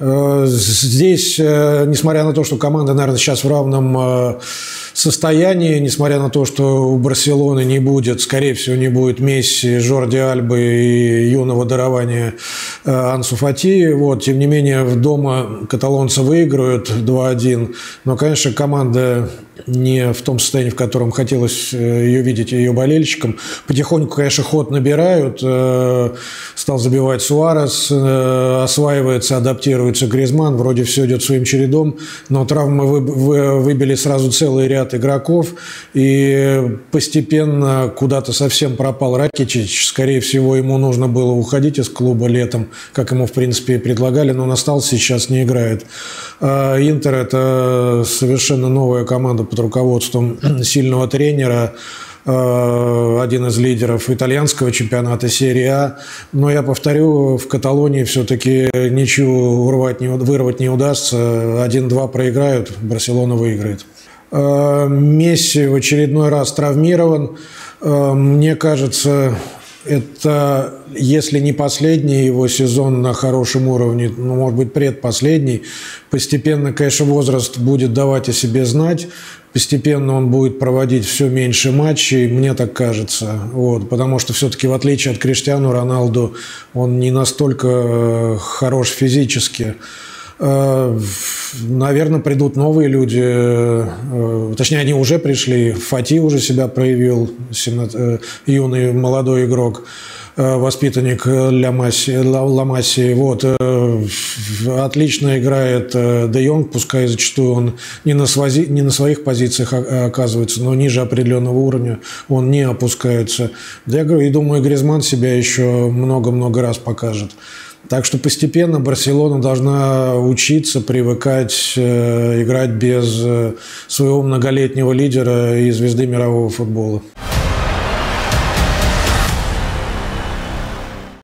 Здесь, несмотря на то, что команда, наверное, сейчас в равном состоянии, несмотря на то, что у Барселоны не будет, скорее всего, не будет Месси, Жорди Альбы и юного дарования Ансу Фати. Вот, тем не менее, дома каталонцы выиграют 2-1. Но, конечно, команда не в том состоянии, в котором хотелось ее видеть ее болельщикам. Потихоньку, конечно, ход набирают. Стал забивать Суарес, осваивается, адаптируется Гризманн. Вроде все идет своим чередом, но травмы выбили сразу целый ряд игроков. И постепенно куда-то совсем пропал Ракитич. Скорее всего, ему нужно было уходить из клуба летом, как ему, в принципе, и предлагали, но он остался, сейчас не играет. Интер – это совершенно новая команда под руководством сильного тренера, один из лидеров итальянского чемпионата серии А. Но я повторю, в Каталонии все-таки ничего вырвать не удастся. 1-2 проиграют, Барселона выиграет. Месси в очередной раз травмирован. Мне кажется, это, если не последний его сезон на хорошем уровне, ну, может быть, предпоследний. Постепенно, конечно, возраст будет давать о себе знать. Постепенно он будет проводить все меньше матчей, мне так кажется. Вот, потому что все-таки, в отличие от Криштиану Роналду, он не настолько хорош физически. Наверное, придут новые люди, точнее, они уже пришли. Фати уже себя проявил, юный молодой игрок, воспитанник Ла Масии. Вот. Отлично играет Де Йонг, пускай зачастую он не на своих позициях оказывается, но ниже определенного уровня он не опускается. Я говорю, и думаю, Гризманн себя еще много-много раз покажет. Так что постепенно Барселона должна учиться, привыкать, играть без своего многолетнего лидера и звезды мирового футбола.